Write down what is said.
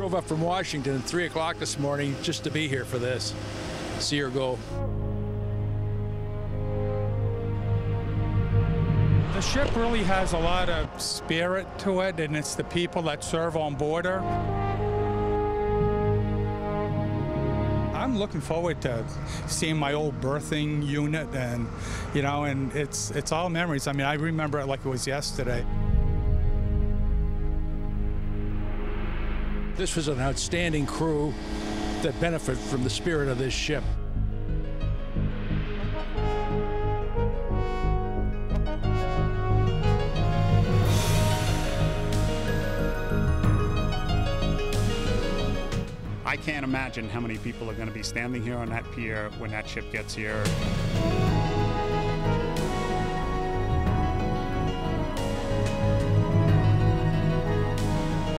Drove up from Washington at 3 o'clock this morning just to be here for this. See her go. The ship really has a lot of spirit to it, and it's the people that serve on board her. I'm looking forward to seeing my old berthing unit, and and it's all memories. I mean, I remember it like it was yesterday. This was an outstanding crew that benefit from the spirit of this ship. I can't imagine how many people are going to be standing here on that pier when that ship gets here.